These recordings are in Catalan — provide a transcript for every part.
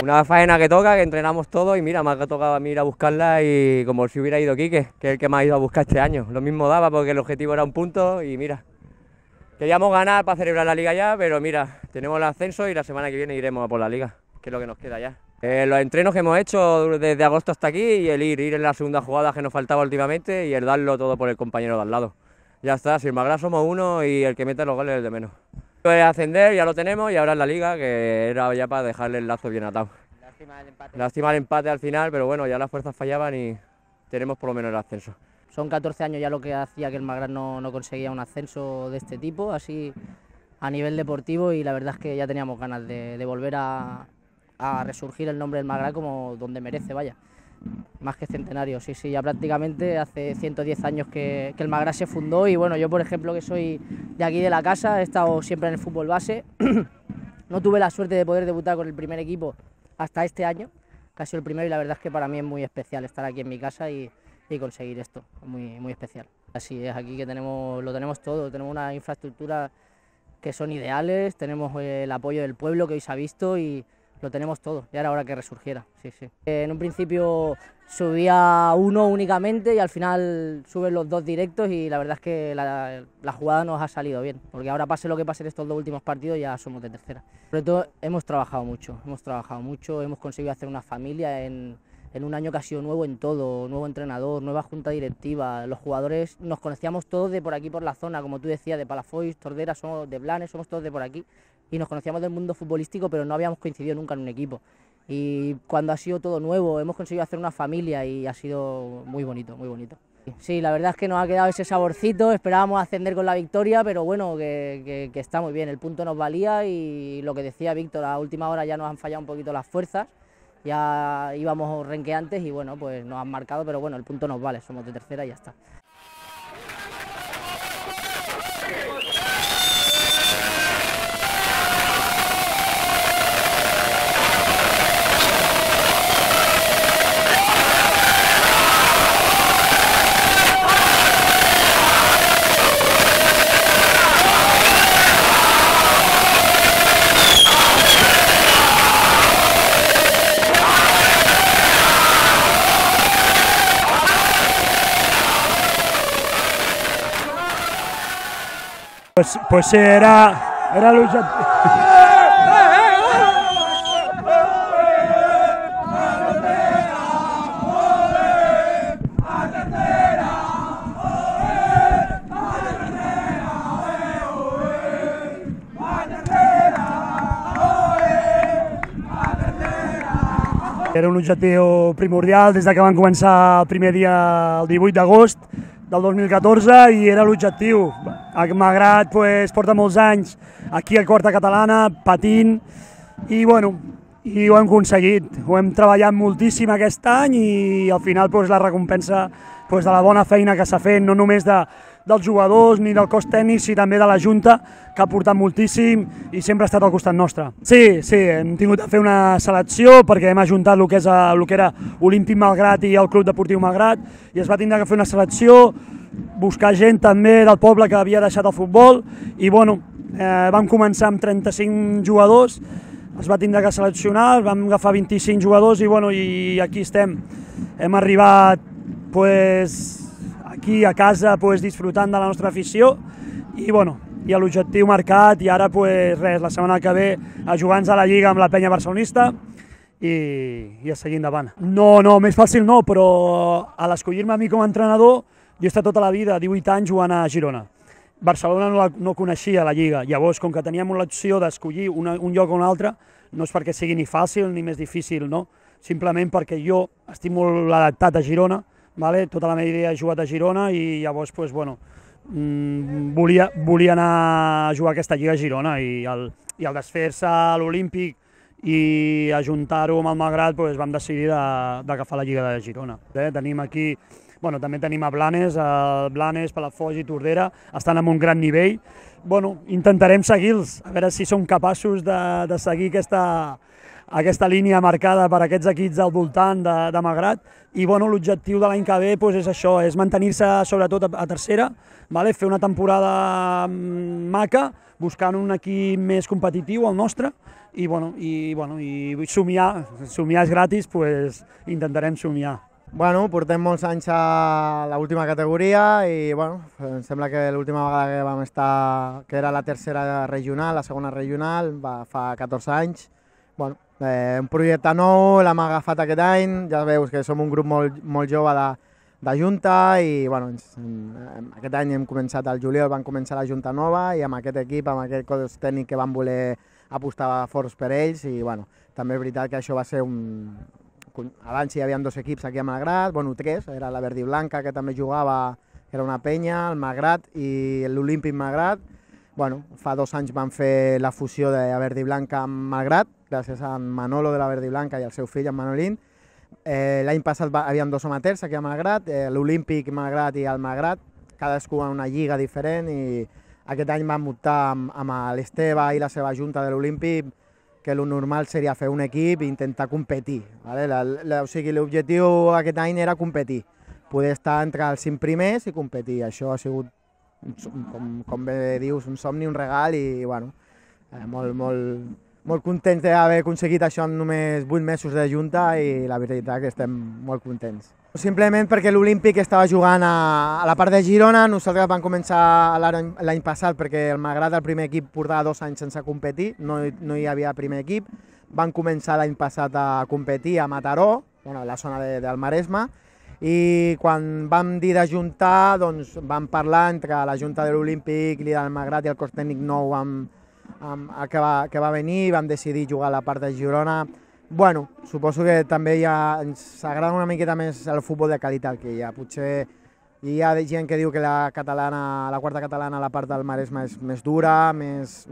Una faena que toca, que entrenamos todos y mira, me ha tocado a mí ir a buscarla y como si hubiera ido Quique, que es el que me ha ido a buscar este año. Lo mismo daba porque el objetivo era un punto y mira, queríamos ganar para celebrar la liga ya, pero mira, tenemos el ascenso y la semana que viene iremos a por la liga, que es lo que nos queda ya. Los entrenos que hemos hecho desde agosto hasta aquí y el ir en la segunda jugada que nos faltaba últimamente y el darlo todo por el compañero de al lado. Ya está, si el Malgrat somos uno y el que mete los goles es el de menos. Ascender ya lo tenemos y ahora en la liga, que era ya para dejarle el lazo bien atado. Lástima el empate al final, pero bueno, ya las fuerzas fallaban y tenemos por lo menos el ascenso. Son 14 años ya lo que hacía que el Malgrat no conseguía un ascenso de este tipo, así a nivel deportivo, y la verdad es que ya teníamos ganas de volver a resurgir el nombre del Malgrat como donde merece, vaya. Más que centenario, sí, ya prácticamente hace 110 años que el Malgrat se fundó y bueno, yo por ejemplo que soy de aquí de la casa, he estado siempre en el fútbol base, no tuve la suerte de poder debutar con el primer equipo hasta este año, que ha sido el primero y la verdad es que para mí es muy especial estar aquí en mi casa y conseguir esto, muy especial. Así es, aquí que lo tenemos todo, tenemos una infraestructura que son ideales, tenemos el apoyo del pueblo que hoy se ha visto y lo tenemos todo, ya era hora que resurgiera, sí. En un principio subía uno únicamente y al final suben los dos directos y la verdad es que la jugada nos ha salido bien, porque ahora pase lo que pase en estos dos últimos partidos ya somos de tercera. Sobre todo hemos trabajado mucho, hemos conseguido hacer una familia en un año que ha sido nuevo en todo, nuevo entrenador, nueva junta directiva, los jugadores nos conocíamos todos de por aquí por la zona, como tú decías, de Palafolls, Tordera, somos de Blanes, somos todos de por aquí. Y nos conocíamos del mundo futbolístico, pero no habíamos coincidido nunca en un equipo. Y cuando ha sido todo nuevo, hemos conseguido hacer una familia y ha sido muy bonito, muy bonito. Sí, la verdad es que nos ha quedado ese saborcito, esperábamos ascender con la victoria, pero bueno, que está muy bien, el punto nos valía y lo que decía Víctor, a última hora ya nos han fallado un poquito las fuerzas, ya íbamos renqueantes y bueno, pues nos han marcado, pero bueno, el punto nos vale, somos de tercera y ya está. Pues era l'objectiu. Era un objectiu primordial des que van començar el primer dia, el 18 d'agost del 2014, i era l'objectiu. Malgrat porta molts anys aquí a Quarta Catalana, patint, i bueno, i ho hem aconseguit. Ho hem treballat moltíssim aquest any i al final la recompensa de la bona feina que s'ha fet, no només dels jugadors ni del cos tècnic, sinó també de la Junta, que ha portat moltíssim i sempre ha estat al costat nostre. Sí, hem tingut de fer una selecció perquè hem ajuntat el que era Olímpic Malgrat i el Club Deportiu Malgrat i es va tindre que fer una selecció, buscar gent també del poble que havia deixat el futbol i bueno, vam començar amb 35 jugadors, es va tindre que seleccionar, vam agafar 25 jugadors i bueno, i aquí estem. Hem arribat aquí a casa disfrutant de la nostra afició i bueno, i l'objectiu marcat i ara res, la setmana que ve a jugar-nos a la Lliga amb la penya barcelonista i a seguir endavant. No, més fàcil no, però a l'escollir-me a mi com a entrenador jo he estat tota la vida, 18 anys jugant a Girona. Barcelona no coneixia la Lliga, llavors com que teníem l'opció d'escollir un lloc o un altre, no és perquè sigui ni fàcil ni més difícil, no? Simplement perquè jo estic molt adaptat a Girona, tota la meva idea he jugat a Girona i llavors volia anar a jugar a aquesta Lliga a Girona i al desfer-se a l'Olímpic i ajuntar-ho amb el Malgrat vam decidir d'agafar la Lliga de Girona. Tenim aquí, també tenim a Blanes, Palafolls i Tordera, estan en un gran nivell. Intentarem seguir-los, a veure si som capaços de seguir aquesta línia marcada per aquests equips al voltant de Malgrat, i bueno, l'objectiu de l'any que ve pues, és això, és mantenir-se sobretot a tercera, vale? Fer una temporada maca, buscant un equip més competitiu, el nostre, i somiar és gratis, pues, intentarem somiar. Bueno, portem molts anys a l'última categoria i bueno, em sembla que l'última vegada que vam estar, que era la tercera regional, la segona regional, fa 14 anys. Bueno, un projecte nou, l'hem agafat aquest any, ja veus que som un grup molt jove de junta i bueno, aquest any hem començat, al juliol vam començar la junta nova i amb aquest equip, amb aquest cos tècnic que vam voler apostar forts per ells i bueno, també és veritat que això va ser abans hi havia 2 equips aquí a Malgrat, bueno, 3, era la Verd i Blanca que també jugava, que era una penya, el Malgrat i l'Olímpic Malgrat. Bueno, fa 2 anys van fer la fusió de la Verd i Blanca amb Malgrat, gràcies a en Manolo de la Verd i Blanca i al seu fill, en Manolín. L'any passat havíem 2 amateurs aquí a Malgrat, l'Olímpic Malgrat i el Malgrat, cadascú en una lliga diferent i aquest any vam optar amb l'Esteve i la seva junta de l'Olímpic que el normal seria fer un equip i intentar competir. Vale? O sigui, l'objectiu aquest any era competir, poder estar entre els 5 primers i competir. Això ha sigut, com bé dius, un somni, un regal i bueno, molt contents d'haver aconseguit això en només 8 mesos de junta i la veritat que estem molt contents. Simplement perquè l'Olímpic estava jugant a la part de Girona, nosaltres vam començar l'any passat perquè el Malgrat, el primer equip, portava 2 anys sense competir, no hi havia primer equip. Vam començar l'any passat a competir a Mataró, bueno, a la zona del Maresme, i quan vam dir d'ajuntar, doncs vam parlar entre la Junta de l'Olímpic, del Malgrat i el cos tècnic nou que va venir i vam decidir jugar a la part de Girona. Bueno, suposo que també ens agrada una miqueta més el futbol de qualitat que hi ha. Potser hi ha gent que diu que la quarta catalana, la part del Maresme és més dura, més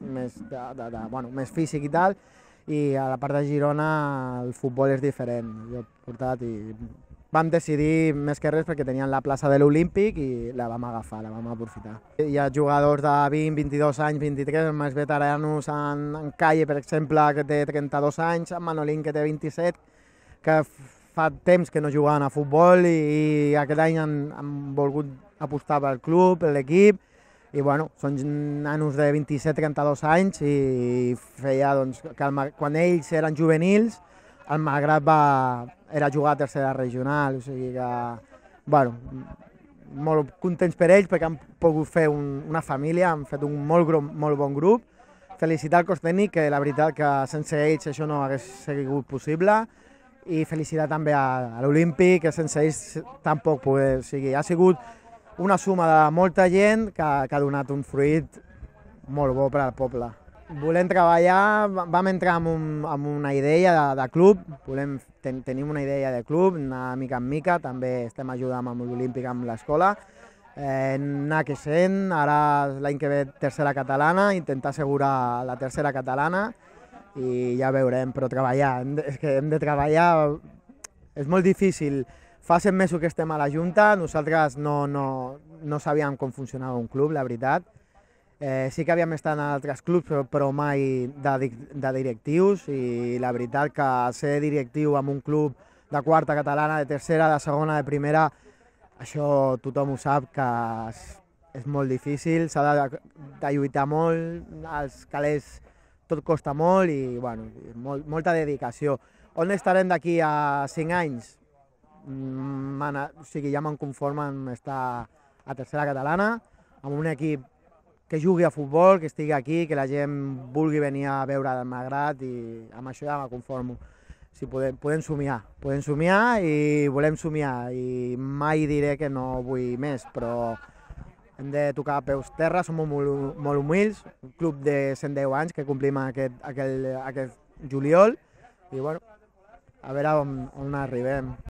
físic i tal, i a la part de Girona el futbol és diferent. Jo he portat i vam decidir més que res perquè tenien la plaça de l'Olímpic i la vam agafar, la vam aprofitar. Hi ha jugadors de 20, 22 anys, 23, més veteranos, en Calle, per exemple, que té 32 anys, en Manolín, que té 27, que fa temps que no jugaven a futbol i aquest any han volgut apostar pel club, per l'equip, i bueno, són nanos de 27-32 anys i feia doncs, que quan ells eren juvenils el Malgrat era jugar a tercera regional, o sigui que, bueno, molt contents per ells perquè han pogut fer una família, han fet un molt bon grup. Felicitar al cos tècnic, que la veritat que sense ells això no hagués sigut possible, i felicitar també a l'Olímpic, que sense ells tampoc poder, o sigui, ha sigut una suma de molta gent que ha donat un fruit molt bo per al poble. Volem treballar, vam entrar amb una idea de club, tenim una idea de club, anar mica en mica, també estem ajudant amb l'Olímpic, amb l'escola, anar creixent, ara l'any que ve tercera catalana, intentar assegurar la tercera catalana i ja veurem, però treballar, és que hem de treballar, és molt difícil. Fa 7 mesos que estem a la Junta, nosaltres no sabíem com funcionava un club, la veritat. Sí que havíem estat en altres clubs, però mai de directius, i la veritat que ser directiu en un club de quarta catalana, de tercera, de segona, de primera, això tothom ho sap que és molt difícil, s'ha de lluitar molt, els calés tot costa molt i bueno, molta dedicació. On estarem d'aquí a 5 anys? O sigui, ja me'n conformo amb estar a tercera catalana, amb un equip que jugui a futbol, que estigui aquí, que la gent vulgui venir a veure el Malgrat i amb això ja me conformo. Si podem somiar i volem somiar i mai diré que no vull més, però hem de tocar peus terra, som molt humils, un club de 110 anys que complim aquest juliol i bueno, a veure on arribem.